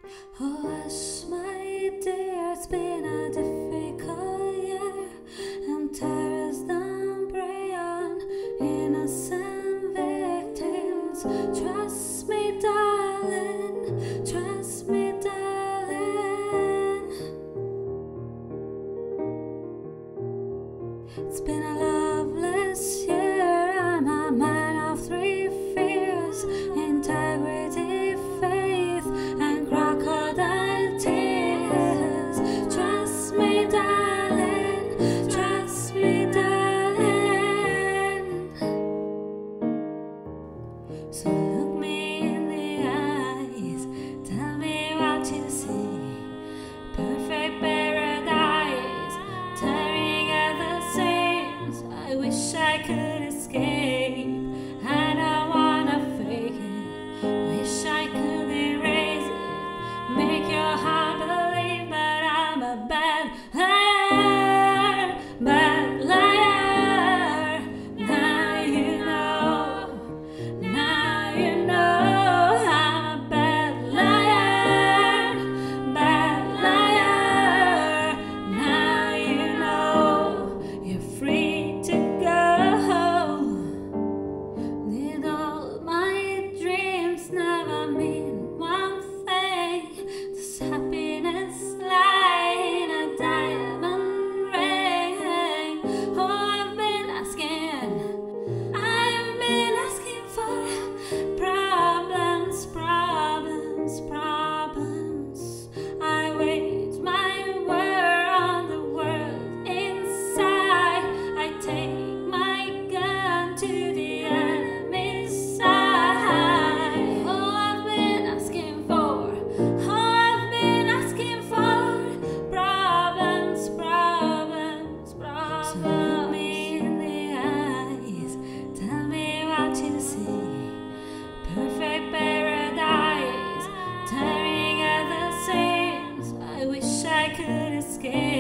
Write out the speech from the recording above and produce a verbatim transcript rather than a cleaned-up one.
Oh, hush, my dear, it's been a difficult year, and terrors don't prey on innocent victims. Trust me, darling, trust me, darling. It's been a loveless year. I'm a man of three fears: integrity, faith, and crocodile tears. Trust me, darling, trust me, darling. So look me in the eyes, tell me what you see. Perfect paradise, tearing at the seams. I wish I could escape, I don't wanna fake it. Wish I could erase it, make your heart believe, but I'm a bad liar, bad liar. Now you know, now you know I'm a bad liar, bad liar. Now you know you're free to go. Did all my dreams never mean one thing? Does happiness lie in a diamond ring? Oh, I've been asking, I've been asking for problems, problems, problems. I wage my war on the world inside. I take my gun to the enemy's side. Oh, I've been asking for, oh, I've been asking for problems, problems, problems. So look me in the eyes, tell me what you see. Perfect paradise, tearing at the seams. I wish I could escape.